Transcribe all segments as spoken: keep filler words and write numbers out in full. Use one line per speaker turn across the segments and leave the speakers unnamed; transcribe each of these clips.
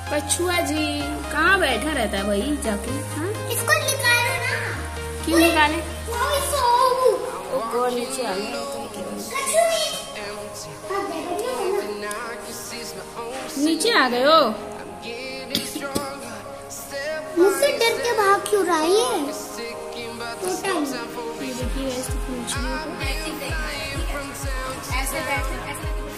कछुआ जी कहाँ बैठा रहता है भाई जाके? हाँ
इसको निकालो ना।
क्यों निकाले?
वो
वो नीचे आ गया। नीचे आ गए हो?
मुझसे डर के भाग क्यों रहा है ये?
देखिए ऐसे पूछ ऐसे बैठे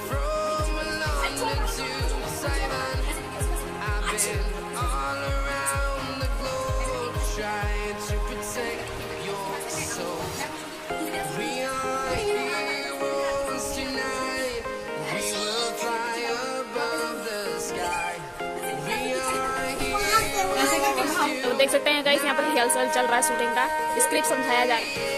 तो देख सकते हैं गाइस यहाँ पर रिहर्सल चल रहा है शूटिंग का, स्क्रिप्ट समझाया जा रहा है।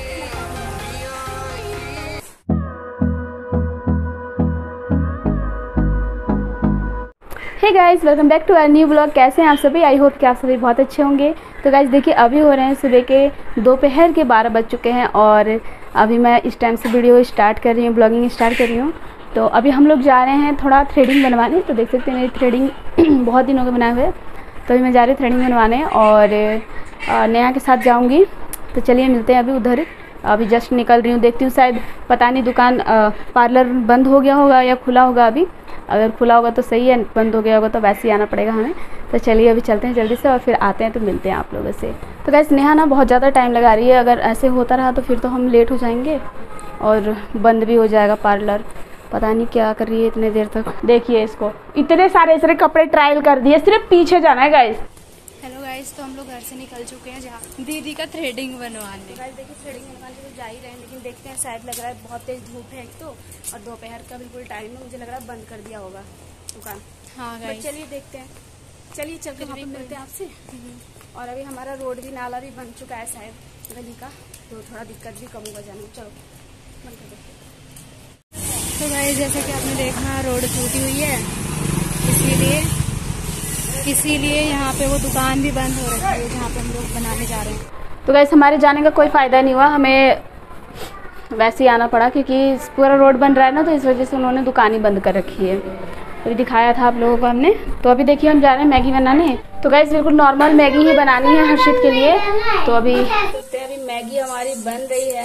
Hey guys, welcome back to our new blog. कैसे हैं आप सभी? आई होप कि आप सभी बहुत अच्छे होंगे। तो गाइस देखिए अभी हो रहे हैं सुबह के दोपहर के बारह बज चुके हैं और अभी मैं इस टाइम से वीडियो स्टार्ट कर रही हूँ, ब्लॉगिंग स्टार्ट कर रही हूँ। तो अभी हम लोग जा रहे हैं थोड़ा थ्रेडिंग बनवाने। तो देख सकते हैं मेरी थ्रेडिंग बहुत दिनों के बनाए हुए, तो अभी मैं जा रही हूँ थ्रेडिंग बनवाने और नेहा के साथ जाऊँगी। तो चलिए मिलते हैं अभी उधर। अभी जस्ट निकल रही हूँ, देखती हूँ शायद पता नहीं दुकान पार्लर बंद हो गया होगा या खुला होगा। अभी अगर खुला होगा तो सही है, बंद हो गया होगा तो वैसे ही आना पड़ेगा हमें। तो चलिए अभी चलते हैं जल्दी से और फिर आते हैं तो मिलते हैं आप लोगों से। तो गाइस नेहा ना बहुत ज़्यादा टाइम लगा रही है, अगर ऐसे होता रहा तो फिर तो हम लेट हो जाएंगे और बंद भी हो जाएगा पार्लर। पता नहीं क्या कर रही है इतने देर तक। देखिए इसको इतने सारे सारे कपड़े ट्रायल कर दिए, सिर्फ पीछे जाना है गाइस।
हेलो गाइस, तो हम लोग घर से निकल चुके हैं जहाँ दीदी का थ्रेडिंग बनवाने।
गाइस देखिए थ्रेडिंग बनवाने तो जा ही रहे हैं, लेकिन देखते हैं शायद लग रहा है बहुत तेज धूप है एक तो, और दोपहर का बिल्कुल टाइम है, मुझे लग रहा है बंद कर दिया होगा दुकान।
हाँ गाइस
चलिए देखते हैं, चलिए चल के वहाँ पे मिलते हैं आपसे। और अभी हमारा रोड भी नाला भी बन चुका है शायद गली का, तो थोड़ा दिक्कत भी कम होगा जाने में। चलो बंद कर दो।
तो गाइस जैसा कि आपने देखा रोड टूटी हुई है, इसीलिए इसीलिए यहाँ पे वो दुकान भी बंद हो रही है जहाँ पे हम लोग बनाने जा रहे हैं।
तो गाइस हमारे जाने का कोई फ़ायदा नहीं हुआ, हमें वैसे ही आना पड़ा क्योंकि पूरा रोड बन रहा है ना, तो इस वजह से उन्होंने दुकान ही बंद कर रखी है। तो दिखाया था आप लोगों को हमने। तो अभी देखिए हम जा रहे हैं मैगी बनाने। तो गाइस बिल्कुल नॉर्मल मैगी ही बनानी है हर्षित के लिए। तो अभी अभी मैगी हमारी बन रही है,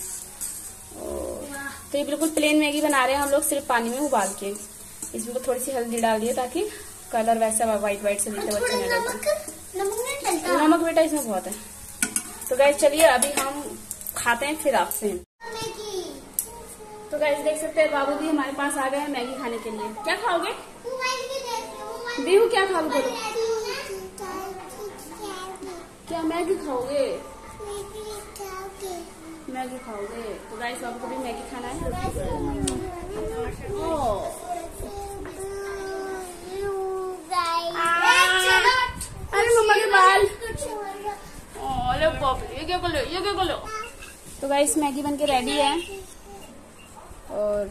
तो ये बिल्कुल प्लेन मैगी बना रहे हैं हम लोग, सिर्फ पानी में उबाल के। इसमें तो थोड़ी सी हल्दी डाल दी है ताकि कलर वैसा वाइट वाइट से दिखते बच्चे नहीं लगता। नमक बेटा इसमें बहुत है। तो गाइस चलिए अभी हम खाते हैं फिर आपसे। तो गाइस देख सकते हैं बाबू भी हमारे पास आ गए हैं मैगी खाने के लिए। क्या खाओगे? बीहू क्या खाओगे? बोलो क्या मैगी खाओगे? मैगी खाओगे? तो गाइस बाबू को भी मैगी खाना है। अरे मम्मा के बाल, ओले बाप रे, ये क्या कर लो, ये क्या कर लो। तो गाइस मैगी बन के रेडी है और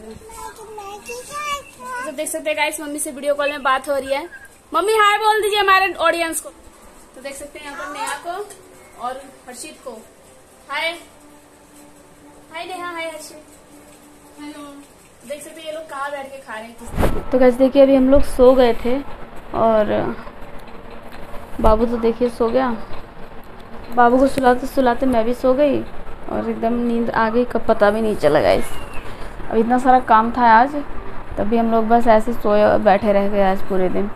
तो देख सकते हैं गाइस मम्मी से वीडियो कॉल में बात हो रही है। मम्मी हाय बोल दीजिए हमारे ऑडियंस को। तो देख सकते हैं यहाँ पर नेहा को और हर्षित को हाय हाय नेहा, हाय हर्षित, हेलो। देख सकते हैं ये लोग कहाँ बैठ के खा रहे हैं। तो गाइस देखिए अभी हम लोग सो गए थे और बाबू तो देखिए सो गया। बाबू को सुलाते सुलाते मैं भी सो गई और एकदम नींद आ गई, कब पता भी नहीं चला गाइस। अब इतना सारा काम था आज, तभी हम लोग बस ऐसे सोए बैठे रह गए आज पूरे दिन।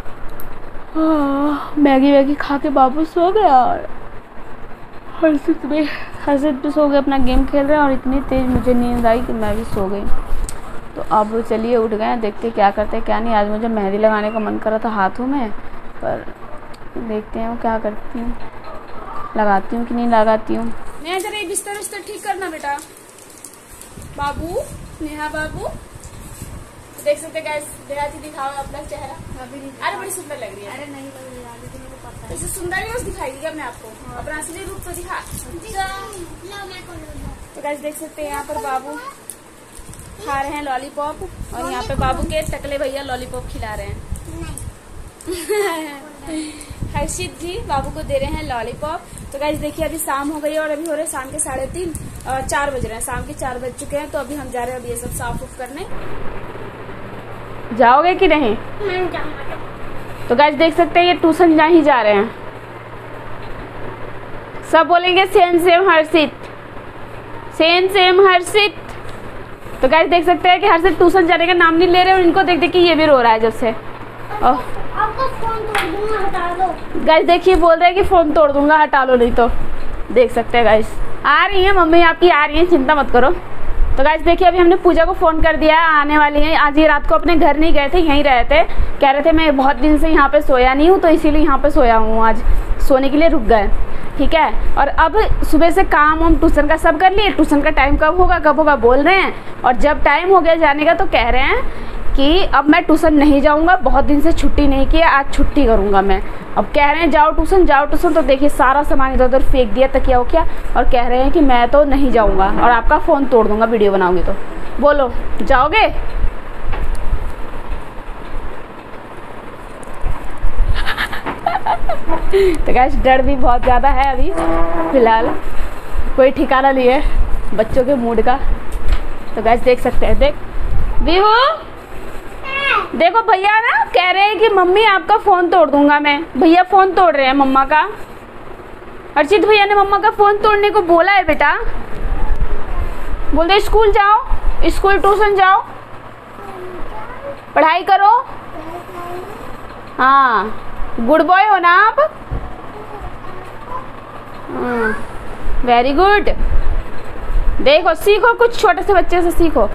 मैगी वैगी खा के बाबू सो गया और हर्षित भी हर्षित भी सो गए, अपना गेम खेल रहे हैं। और इतनी तेज मुझे नींद आई कि मैं भी सो गई। तो अब चलिए उठ गए, देखते क्या करते क्या नहीं। आज मुझे मेहंदी लगाने का मन कर रहा था हाथों में, पर देखते हैं वो क्या करती हूँ, लगाती हूँ कि नहीं लगाती हूँ। नेहा जरा ये बिस्तर उस्तर ठीक करना बेटा। बाबू, नेहा बाबू, देख सकते गाइस देहाती दिखाओ अपना चेहरा। अभी नहीं, अरे बड़ी सुंदर लग रही है। अरे नहीं लग रही है, लेकिन मुझे पता है इसे सुंदर नहीं दिखाएगी क्या? मैं आपको अपना असली रूप तो दिखा। तो गाइस देख सकते हैं यहाँ पर बाबू खा रहे हैं लॉलीपॉप और यहाँ पे बाबू के टकले भैया लॉलीपॉप खिला रहे हैं। हर्षित जी बाबू को दे रहे हैं लॉलीपॉप। तो गाइस देखिए अभी शाम हो गई है और अभी हो रहे शाम के साढ़े तीन चार बज रहे हैं, शाम के चार बज चुके हैं। तो अभी हम जा रहे हैं अभी ये सब साफ उफ करने। जाओगे कि नहीं? तो गाइस देख सकते हैं ये ट्यूशन जा ही जा रहे हैं। सब बोलेंगे same same Harshit, same same Harshit. तो गाइस देख सकते हैं कि हर्षित ट्यूशन जाने का नाम नहीं ले रहे और इनको देख देख के ये भी रो रहा है जब से।
आपका फोन तोड़ दूंगा, हटा दो।
गाइस देखिए बोल रहे हैं कि फोन तोड़ दूंगा, हटा लो नहीं तो। देख सकते हैं गाइस आ रही है मम्मी आपकी, आ रही है, चिंता मत करो। तो गाइस देखिए अभी हमने पूजा को फ़ोन कर दिया है, आने वाली हैं। आज ये रात को अपने घर नहीं गए थे, यहीं रहे थे। कह रहे थे मैं बहुत दिन से यहाँ पे सोया नहीं हूँ तो इसीलिए यहाँ पे सोया हूँ, आज सोने के लिए रुक गए। ठीक है, और अब सुबह से काम हम ट्यूशन का सब कर लिए। ट्यूशन का टाइम कब होगा कब होगा बोल रहे हैं, और जब टाइम हो गया जाने का तो कह रहे हैं कि अब मैं ट्यूशन नहीं जाऊंगा, बहुत दिन से छुट्टी नहीं की, आज छुट्टी करूंगा मैं। अब कह रहे हैं जाओ ट्यूशन जाओ ट्यूशन। तो देखिए सारा सामान इधर उधर फेंक दिया, तकिया वकिया, और कह रहे हैं कि मैं तो नहीं जाऊंगा और आपका फ़ोन तोड़ दूंगा वीडियो बनाऊंगी तो। बोलो जाओगे? तो गाइस डर भी बहुत ज़्यादा है अभी फिलहाल, कोई ठिकाना नहीं है बच्चों के मूड का। तो गाइस देख सकते हैं, देख विभू देखो भैया ना कह रहे हैं कि मम्मी आपका फ़ोन तोड़ दूंगा मैं। भैया फ़ोन तोड़ रहे हैं मम्मा का। अर्चित भैया ने मम्मा का फ़ोन तोड़ने को बोला है बेटा। बोल दे स्कूल जाओ, स्कूल ट्यूशन जाओ, पढ़ाई करो। हाँ गुड बॉय हो ना आप। Very good. देखो सीखो, कुछ छोटे से बच्चे से सीखो,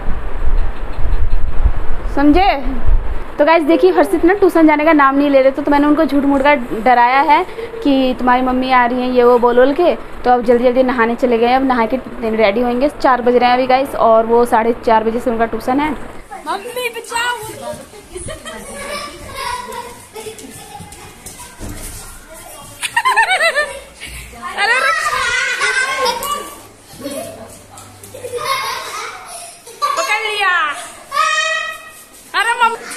समझे? तो गाइस देखिए हर्षित ना ट्यूशन जाने का नाम नहीं ले रहे थे, तो मैंने उनको झूठ मूठ का डराया है कि तुम्हारी मम्मी आ रही हैं ये वो बोल बोल के। तो अब जल्दी जल्दी नहाने चले गए, अब नहा के रेडी होंगे। चार बज रहे हैं अभी गाइस, और वो साढ़े चार बजे से उनका ट्यूशन है। मम्मी बचाओ। पकड़ लिया। अरे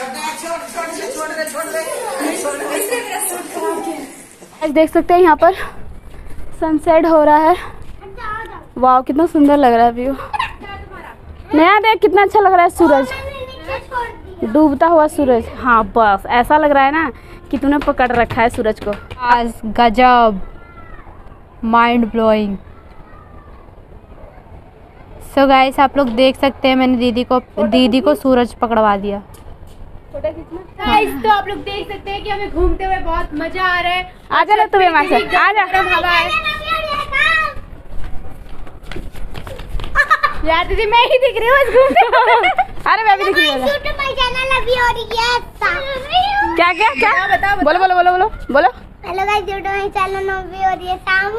देख सकते हैं यहाँ पर सनसेट हो रहा है। वाह कितना सुंदर लग रहा है व्यू। नया देख कितना अच्छा लग रहा है सूरज, डूबता हुआ सूरज। हाँ बस ऐसा लग रहा है ना कि तूने पकड़ रखा है सूरज को।
आज गजब, माइंड ब्लोइंग। सो गाइस आप लोग देख सकते हैं मैंने दीदी को दीदी को सूरज पकड़वा दिया।
गाइस तो आप लोग देख सकते हैं कि हमें घूमते हुए बहुत मजा आ रहा है।
आ जा तुम्हें वहाँ से, आ जा।
हवा है यार दीदी, मैं ही दिख रही हूँ घूमते।
अरे मैं भी दिख रही हूँ। क्या क्या क्या
बताओ
बोलो बोलो बोलो बोलो बोलो।
हेलो गाइस, यूट्यूब में चैनल नवी हो रही है शाम।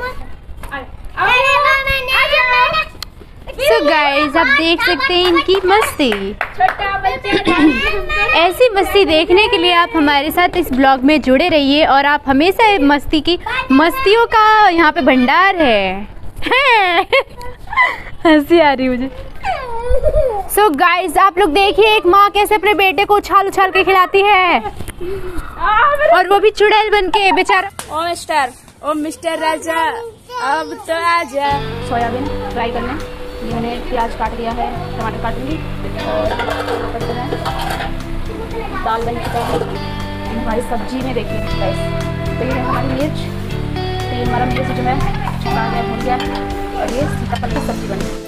सो गाइस आप देख सकते हैं इनकी मस्ती।
छोटा बच्चा
ऐसी मस्ती देखने के लिए आप हमारे साथ इस ब्लॉग में जुड़े रहिए, और आप हमेशा मस्ती की मस्तियों का यहाँ पे भंडार है। हंसी आ रही मुझे। सो so गाइस आप लोग देखिए एक माँ कैसे अपने बेटे को उछाल उछाल के खिलाती है, और वो भी चुड़ैल बन के बेचारा।
ओ मिस्टर ओ मिस्टर राजा अब तो आजा। सोयाबीन फ्राई करने मैंने प्याज काट दिया है, टमाटर काटूंगी, और दाल बन चुका है हमारी सब्जी में। देखिए गाइस तो ये हमारी मिर्च, तो ये हमारा मिर्च जो है छुपा गया भून गया, और ये सीताफल की सब्जी बन गई।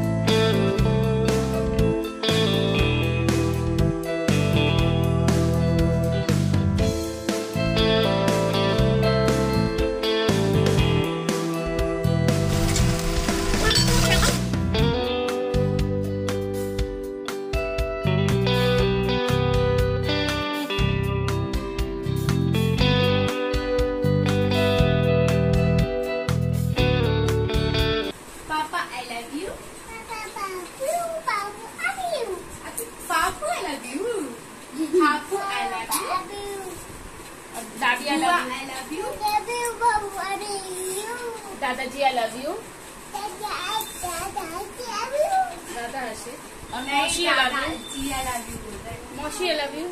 दादाजी आई लव यू, दादा हर्षित, और मौसी आई लव यू, मौसी आई लव यू।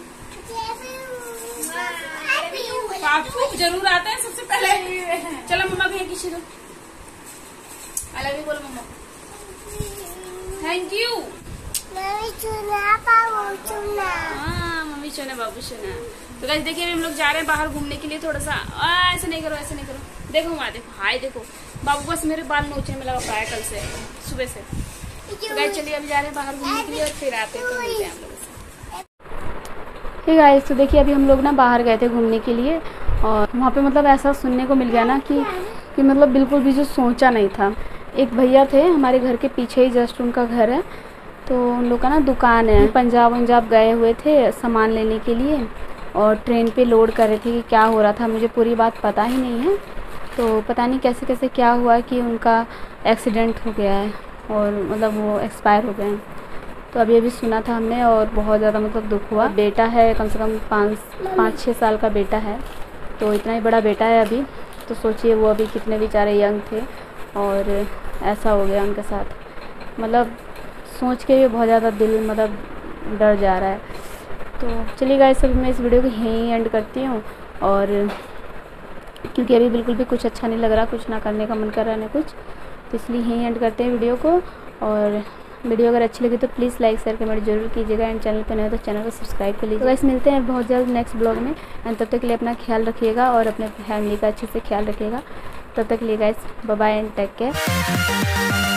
पापू जरूर आता है सबसे पहले। चलो मम्मा भी किसी दो आई लव यू बोलो मम्मा। Thank you.
मम्मी चुना पाओ चुना।
हाँ मम्मी सोना बाबू सोना। तो गाइस देखिए अभी हम लोग जा रहे हैं बाहर घूमने के लिए थोड़ा सा। आ, ऐसे नहीं करो ऐसे नहीं करो, देखो वहाँ देखो, हाय देखो बाबू बस मेरे बाल नोचने में लगा पाया है कल से सुबह से। तो गाइस चलिए अभी जा रहे हैं बाहर घूमने के लिए और फिर आते हैं तो मिलते हैं हम लोग से। हे गाइस तो देखिए अभी हम लोग ना बाहर गए थे घूमने के लिए और वहाँ पे मतलब ऐसा सुनने को मिल गया ना कि कि मतलब बिल्कुल भी जो सोचा नहीं था। एक भैया थे हमारे घर के पीछे ही जस्ट उनका घर है, तो उन लोग का ना दुकान है। पंजाब पंजाब गए हुए थे सामान लेने के लिए और ट्रेन पे लोड कर रहे थे कि क्या हो रहा था मुझे पूरी बात पता ही नहीं है। तो पता नहीं कैसे कैसे क्या हुआ कि उनका एक्सीडेंट हो गया है और मतलब वो एक्सपायर हो गए हैं। तो अभी अभी सुना था हमने और बहुत ज़्यादा मतलब दुख हुआ। बेटा है कम से कम पाँच पाँच छः साल का बेटा है, तो इतना ही बड़ा बेटा है अभी। तो सोचिए वो अभी कितने बेचारे यंग थे और ऐसा हो गया उनके साथ। मतलब सोच के भी बहुत ज़्यादा दिल मतलब डर जा रहा है। तो चलिए गाइस सब मैं इस वीडियो को यहीं एंड करती हूँ और क्योंकि अभी बिल्कुल भी कुछ अच्छा नहीं लग रहा, कुछ ना करने का मन कर रहा है ना कुछ, तो इसलिए यहीं एंड करते हैं वीडियो को। और वीडियो अगर अच्छी लगी तो प्लीज़ लाइक शेयर कमेंट जरूर कीजिएगा एंड चैनल पर नए तो चैनल को सब्सक्राइब कर लीजिए। तो गाइस मिलते हैं बहुत जल्द नेक्स्ट ब्लॉग में एंड तब तक के लिए अपना ख्याल रखिएगा और अपने फैमिली का अच्छे से ख्याल रखिएगा। तब तक के लिए guys bye bye and take care.